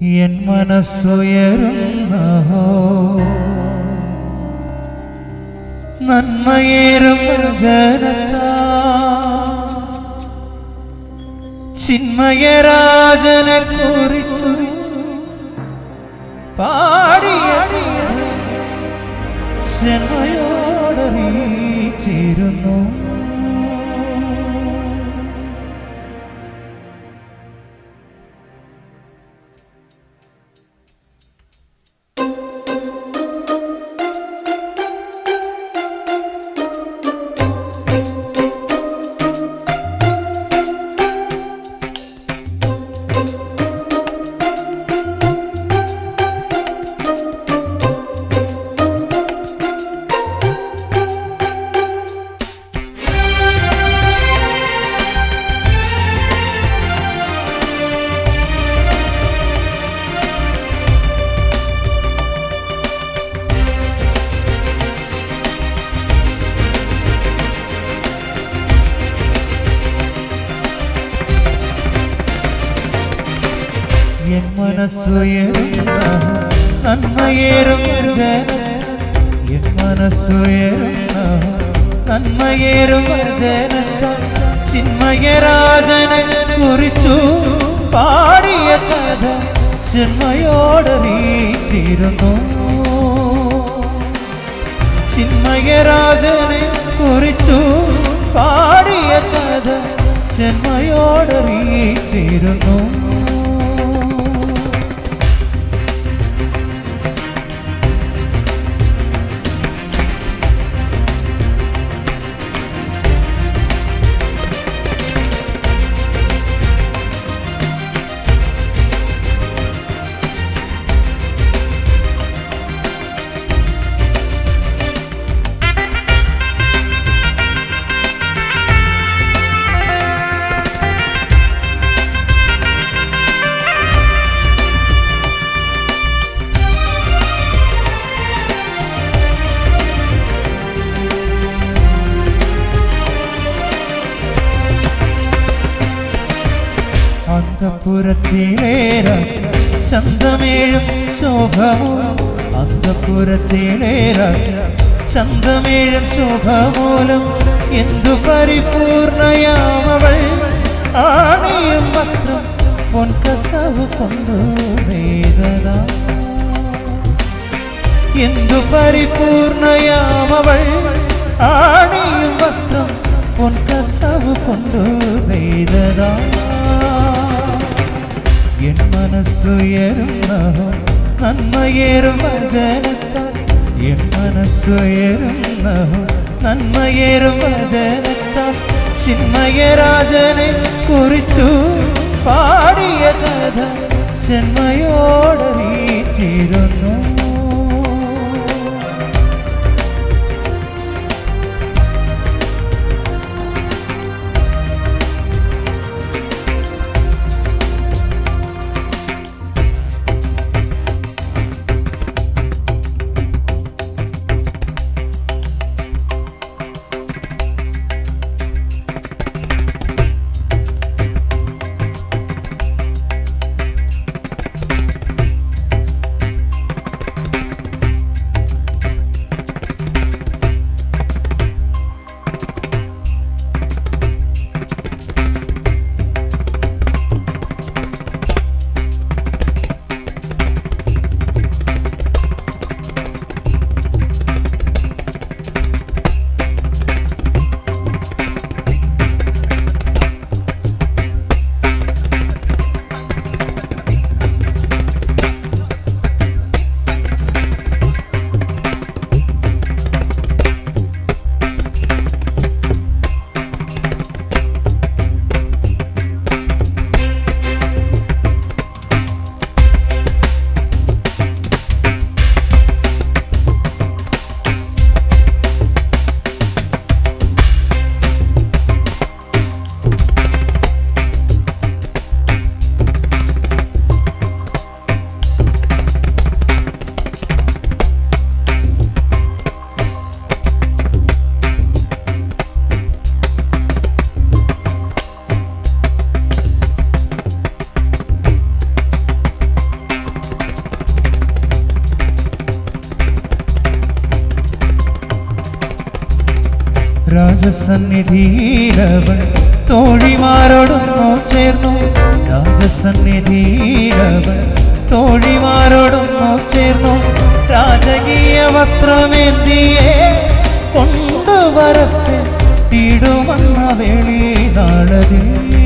N മനസ്സുയരുന്നോ നന്മയേറും ചിന്മയരാജനെ കുറിച്ചു പാടിയ ചെമ്മയോടറിയിച്ചിരുന്നു. N മനസ്സുയരുന്ന നന്മയേറും N മനസ്സുയരുന്ന നന്മയേറും ചിന്മയരാജനെ കുറിച്ചു പാടിയ കഥ ചെന്മയോടറിയിച്ചിരുന്നു. ചിന്മയരാജനെ കുറിച്ചു പാടിയ കഥ ചെന്മയോടറിയിച്ചിരുന്നു. അന്തഃപുരത്തിലേറെ ചന്തമേഴും ശോഭമോ അന്തഃപുരത്തിലേറെ ചന്തമേഴും ശോഭമൂലം എന്തു പരിപൂർണയാമവൾ ആണിയും വസ്ത്രം പൊൻകസവ് കൊണ്ടു വേദന എന്തു പരിപൂർണയാമവൾ ആണിയും വസ്ത്രം പൊൻകസവ് കൊണ്ടു വേദന എൻ മനസ്സുയരുന്ന നന്മയേറും വചനത്താൽ എൻ മനസ്സുയരുന്ന നന്മയേറും വചനത്താൽ ചിന്മയരാജനെ കുറിച്ചു പാടിയ കഥ ചെന്മയോടറിയിച്ചിരുന്നു. രാജസന്നിധിയിലവൾ തോഴിമാരോടൊന്നു ചേർന്നു രാജസന്നിധിയിലവൾ തോഴിമാരോടൊന്നു ചേർന്നു രാജകീയ വസ്ത്രമേന്തിയെ കൊണ്ടുവരത്തെ ഇടുമെന്ന വെളിനാളതിൽ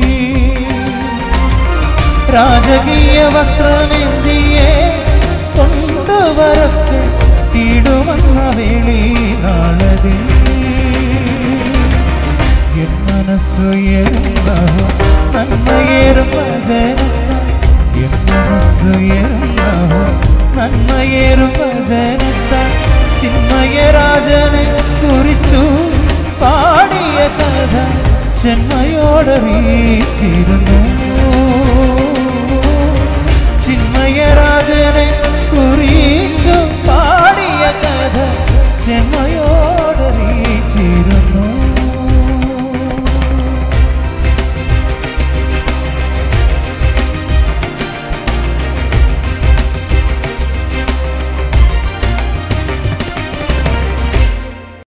രാജകീയ വസ്ത്രമേന്തിയെ കൊണ്ടുവരത്തെ ഇടുമെന്ന വെളിനാളതിൽ എൻ മനസ്സുയരുന്നഹോ നന്മയേറും വചനത്താൽ എൻ മനസ്സുയരുന്നഹോ നന്മയേറും വചനത്താൽ ചിന്മയരാജനെ കുറിച്ചു പാടിയ കഥ ചെന്മയോടറിയിച്ചിരുന്നു